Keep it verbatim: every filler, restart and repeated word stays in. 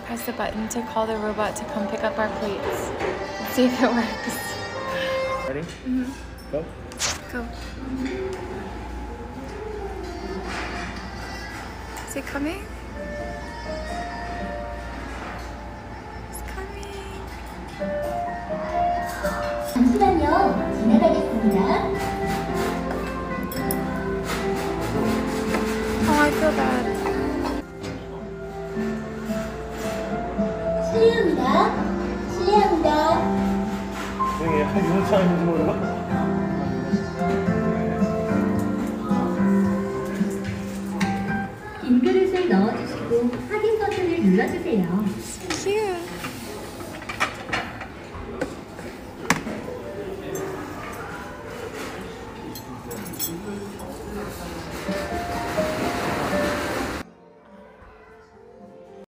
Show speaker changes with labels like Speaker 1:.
Speaker 1: press the button to call the robot to come pick up our plates. Let's see if it works.
Speaker 2: Ready?
Speaker 1: Mm-hmm.
Speaker 2: Go.
Speaker 1: Go. Is it coming? It's coming.
Speaker 3: 잠시만요. 지나가겠습니다.
Speaker 1: Oh, I feel bad.
Speaker 3: 실례합니다. 실례합니다.
Speaker 2: 왜 약간 이런 사람인지 몰라?
Speaker 3: 빈 그릇을 넣어주시고 확인 버튼을 눌러주세요.